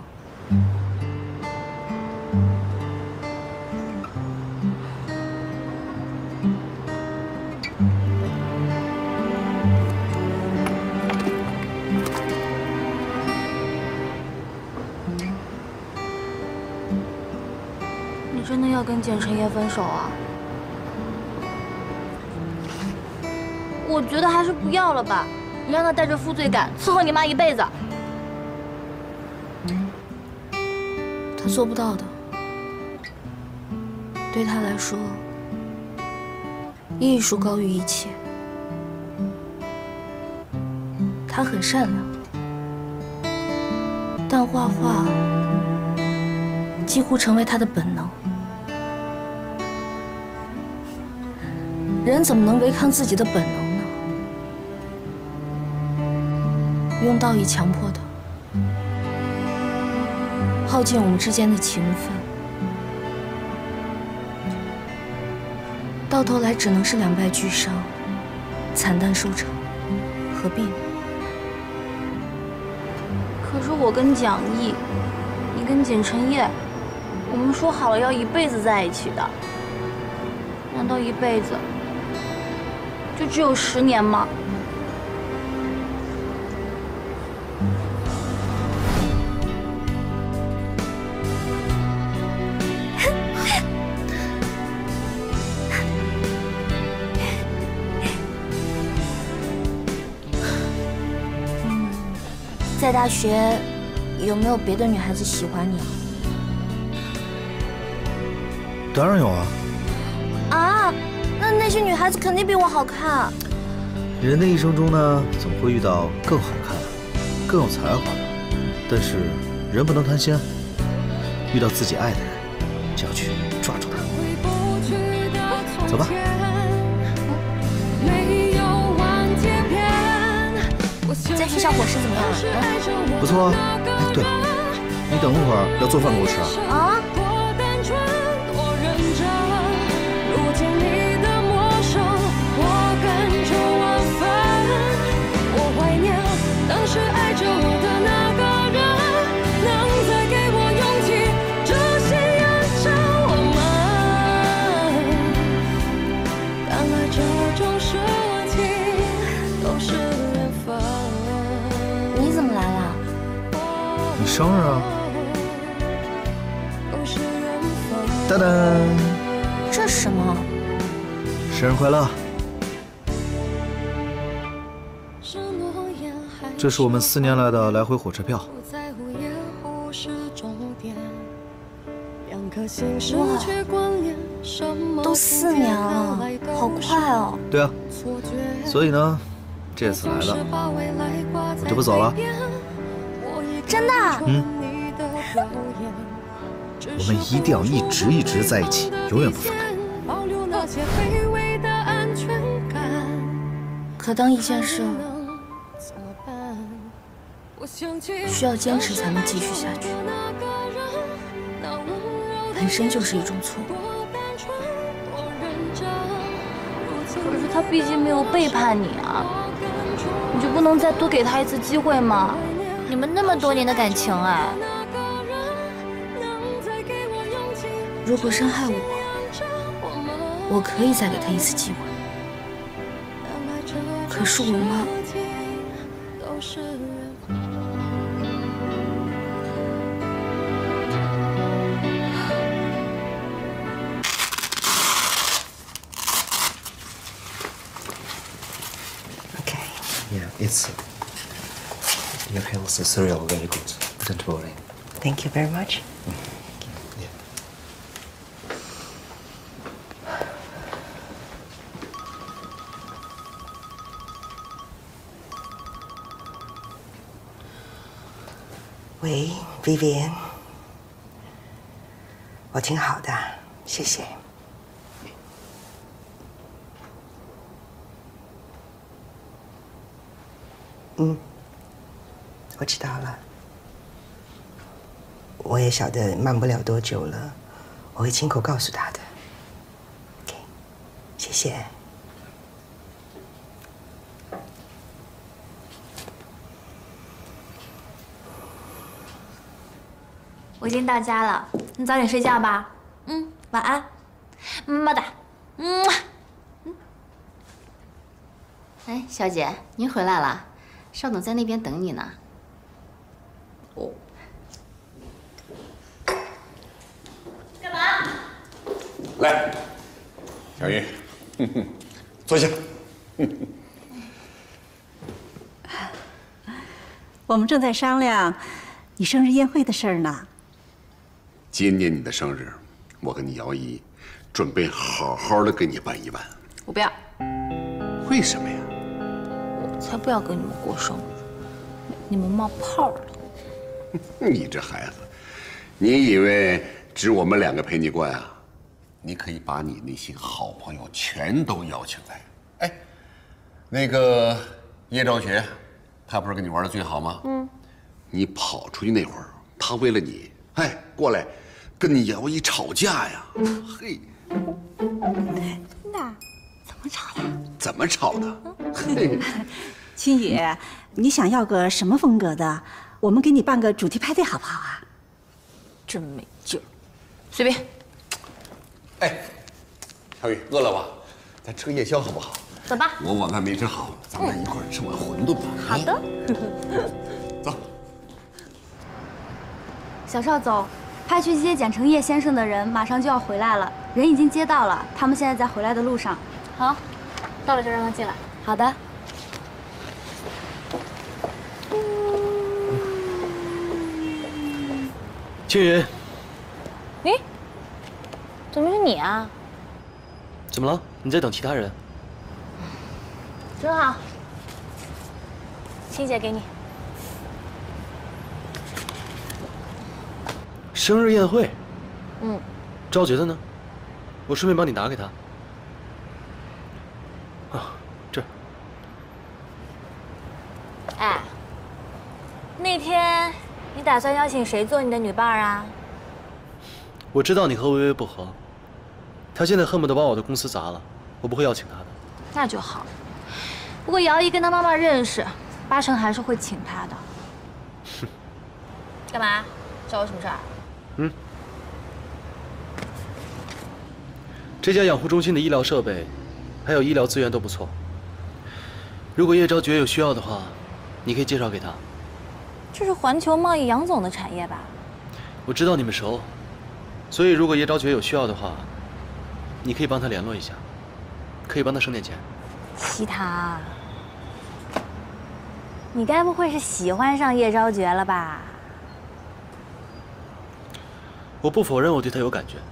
真的要跟简晨烨分手啊？我觉得还是不要了吧，你让他带着负罪感伺候你妈一辈子。 他做不到的，对他来说，艺术高于一切。他很善良，但画画几乎成为他的本能。 人怎么能违抗自己的本能呢？用道义强迫的，耗尽我们之间的情分，到头来只能是两败俱伤，惨淡收场，何必呢？ 可是我跟蒋毅，你跟简晨烨，我们说好了要一辈子在一起的，难道一辈子？ 就只有十年吗？嗯，在大学有没有别的女孩子喜欢你啊？ 当然有啊。 啊！ 那那些女孩子肯定比我好看。 人的一生中呢，总会遇到更好看、更有才华的。但是人不能贪心，遇到自己爱的人，就要去抓住他。走吧。 在学校伙食怎么样啊？ 不错啊。哎，对了，你等会儿要做饭给我吃啊？ 啊。 是爱着我的那个人，能再给我勇气，这些眼着我们。但爱这种事情都是缘分。 你怎么来了？ 你生日啊！噔噔， 这是什么？ 生日快乐！ 这是我们四年来的来回火车票。 哇，都四年了，好快哦！ 对啊，所以呢，这次来了，我就不走了。 真的？ 嗯。我们一定要一直一直在一起，永远不分开。 可当一件事 需要坚持才能继续下去，本身就是一种错误。 可是他毕竟没有背叛你啊，你就不能再多给他一次机会吗？你们那么多年的感情哎， 如果伤害我，我可以再给他一次机会。可是我妈。 It's your health cereal very good. Don't worry. Thank you very much. Yeah. 喂 ，Vivian， 我挺好的，谢谢。嗯，我知道了。我也晓得慢不了多久了，我会亲口告诉他的。OK， 谢谢。 我已经到家了，你早点睡觉吧。嗯，晚安，么么哒。嗯。 嗯。哎，小姐，您回来了，邵总在那边等你呢。哦。 干嘛？ 来，小云，坐下。 我们正在商量你生日宴会的事儿呢。 今年你的生日，我跟你姚姨准备好好的给你办一办。 我不要。 为什么呀？ 我才不要跟你们过生日，你们冒泡了。 你这孩子，你以为只我们两个陪你过呀？你可以把你那些好朋友全都邀请来。哎，那个叶兆学，他不是跟你玩的最好吗？嗯。你跑出去那会儿，他为了你，哎，过来。 跟你姚姨吵架呀？嘿， 那怎么吵的？ 怎么吵的？嘿， 青雨，你想要个什么风格的？我们给你办个主题派对好不好啊？ 真没劲儿，随便。 哎，小雨，饿了吧？咱吃个夜宵好不好？ 走吧。 我晚饭没吃好，咱们一块儿吃碗馄饨吧。 好的。 走。 小邵总。 派去接简承业先生的人马上就要回来了，人已经接到了，他们现在在回来的路上。 好，到了就让他进来。 好的。 青云， 咦，怎么是你啊？ 怎么了？你在等其他人？ 真好，青姐给你。 生日宴会， 嗯， 赵觉的呢？我顺便帮你拿给他。啊，这儿。 哎，那天你打算邀请谁做你的女伴啊？ 我知道你和薇薇不和，她现在恨不得把我的公司砸了，我不会邀请她的。 那就好。不过姚姨跟她妈妈认识，八成还是会请她的。 哼。 干嘛？找我什么事儿？ 嗯，这家养护中心的医疗设备，还有医疗资源都不错。如果叶昭觉有需要的话，你可以介绍给他。 这是环球贸易杨总的产业吧？ 我知道你们熟，所以如果叶昭觉有需要的话，你可以帮他联络一下，可以帮他省点钱。 西塔，你该不会是喜欢上叶昭觉了吧？ 我不否认我对他有感觉。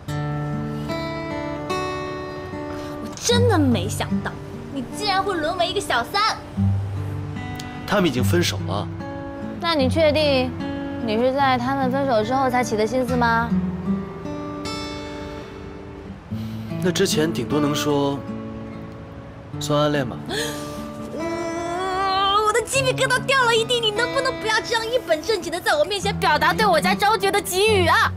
我真的没想到，你竟然会沦为一个小三。 他们已经分手了。 那你确定你是在他们分手之后才起的心思吗？ 那之前顶多能说算暗恋吧。 呃，我的鸡皮疙瘩掉了一地，你能不能不要这样一本正经的在我面前表达对我家昭觉的给予啊？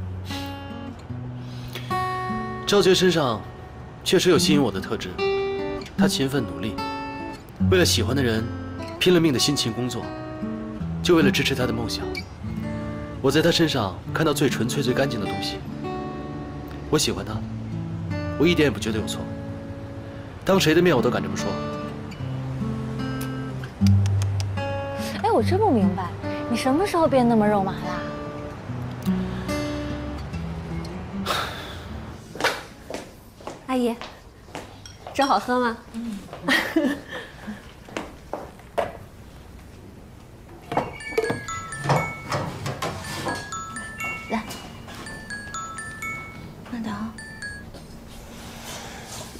昭觉身上确实有吸引我的特质，他勤奋努力，为了喜欢的人拼了命的辛勤工作，就为了支持他的梦想。我在他身上看到最纯粹、最干净的东西。我喜欢他，我一点也不觉得有错。当谁的面我都敢这么说。 哎，我真不明白，你什么时候变那么肉麻啦？ 阿姨，这好喝吗？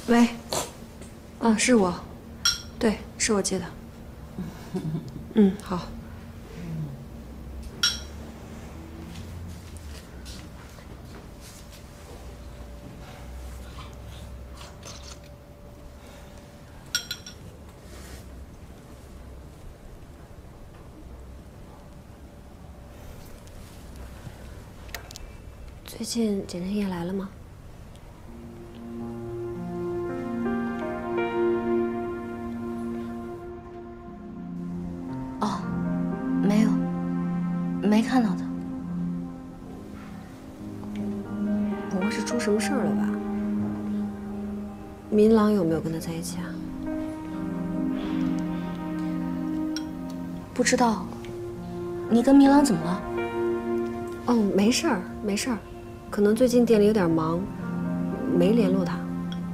喂，啊，是我，对，是我接的。嗯，好。最近简晨也来了吗？ 哦，没有，没看到他。 不会是出什么事儿了吧？明朗有没有跟他在一起啊？ 不知道。你跟明朗怎么了？ 哦，没事儿，没事儿。可能最近店里有点忙，没联络他。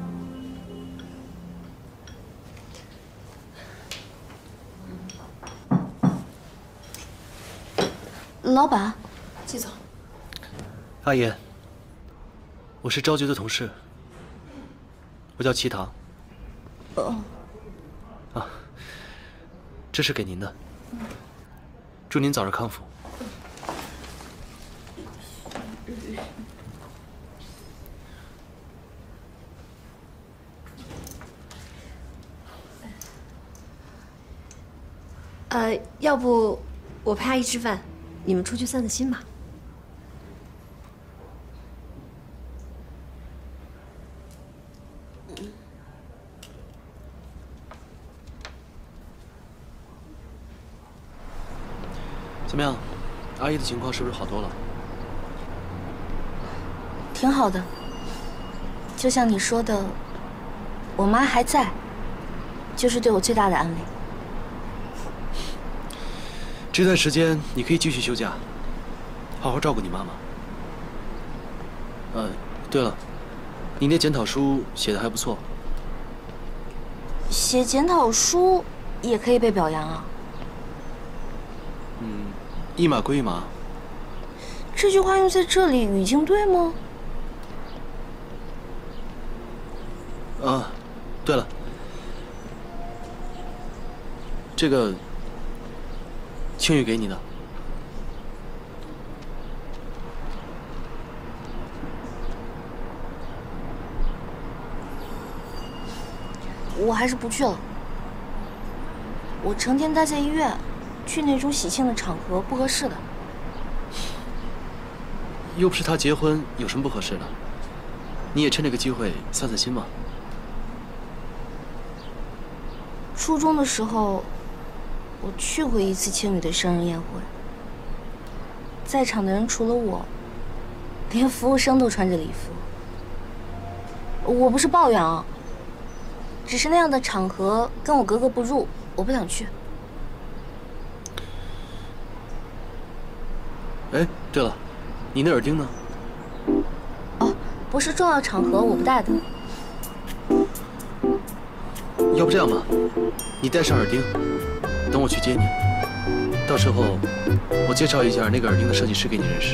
老板， 季总， 阿言，我是昭觉的同事，我叫齐唐。 哦。 啊，这是给您的，祝您早日康复。 呃，要不我陪阿姨吃饭，你们出去散散心吧。 怎么样，阿姨的情况是不是好多了？ 挺好的，就像你说的，我妈还在，就是对我最大的安慰。 这段时间你可以继续休假，好好照顾你妈妈。呃，对了，你那检讨书写的还不错。 写检讨书也可以被表扬啊？ 嗯，一码归一码。 这句话用在这里语境对吗？ 啊，对了，这个青雨给你的。 我还是不去了。我成天待在医院，去那种喜庆的场合不合适的。 又不是他结婚，有什么不合适的？你也趁这个机会散散心嘛。 初中的时候，我去过一次青雨的生日宴会，在场的人除了我，连服务生都穿着礼服。我不是抱怨啊，只是那样的场合跟我格格不入，我不想去。 哎，对了，你那耳钉呢？ 哦，不是重要场合我不戴的。 要不这样吧，你戴上耳钉，等我去接你。到时候我介绍一下那个耳钉的设计师给你认识。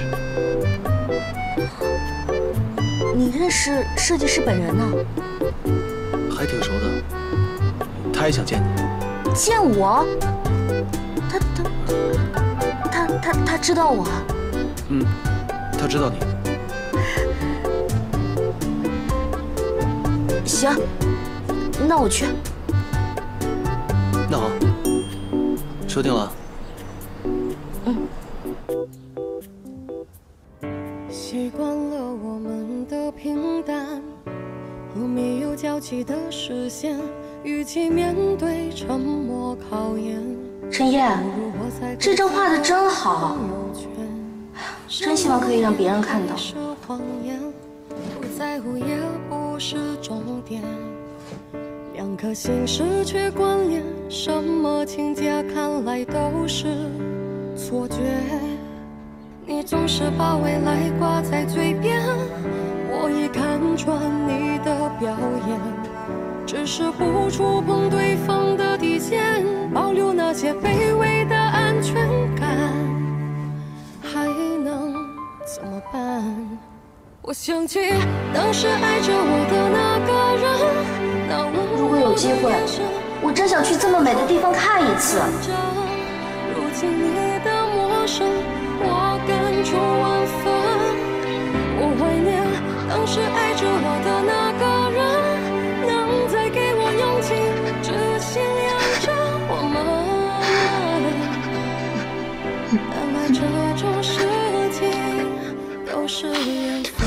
你认识设计师本人呢？ 还挺熟的，他也想见你。 见我？他他他他他知道我？ 嗯，他知道你。 行，那我去。 那好，说定了。 嗯。 习惯了我们的平淡，我没有交集的视线，与其面对沉默考验。 陈烨，这张画的真好，真希望可以让别人看到。 不在乎也不是重点，两颗心失去关联，什么情节看来都是错觉。你总是把未来挂在嘴边，我已看穿你的表演，只是不触碰对方的底线，保留那些卑微的安全感，还能怎么办？我想起当时爱着我的那个人， 如果有机会，我真想去这么美的地方看一次。 如今你的陌生，我感触万分。我怀念当时爱着我的那个人，能再给我勇气，只信仰着我们。原来这种事情都是缘分。